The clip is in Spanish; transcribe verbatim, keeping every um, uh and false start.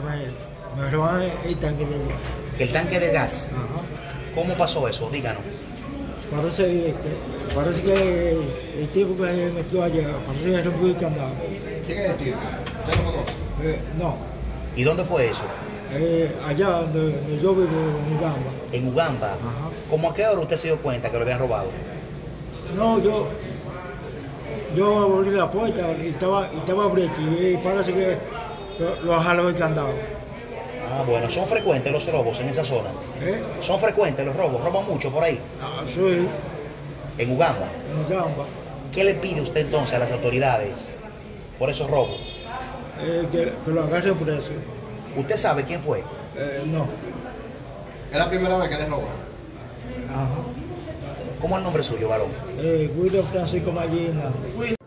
Me, me robaron el tanque de gas. El tanque de gas. Ajá. ¿Cómo pasó eso? Díganos. Parece que, parece que el tipo que se metió allá, parece que rompió el candado. ¿Quién es el tipo? ¿Usted lo conoce? Eh, no, ¿Y dónde fue eso? eh, allá donde, donde yo vivo, en Ugamba. En Ugamba. Ajá. ¿Cómo a qué hora usted se dio cuenta que lo habían robado? No, yo, yo abrí la puerta y estaba, y estaba abierta y parece que lo, lo jaló el candado. Ah, bueno, ¿son frecuentes los robos en esa zona? ¿Eh? ¿Son frecuentes los robos? ¿Roban mucho por ahí? Ah, sí, En Ugamba. en Ugamba. ¿Qué le pide usted entonces a las autoridades por esos robos? Eh, que, que lo agarren preso. ¿Usted sabe quién fue? Eh, no. Es la primera vez que le roban. Ajá. ¿Cómo es el nombre suyo, varón? Eh, Guido Francisco Mallina.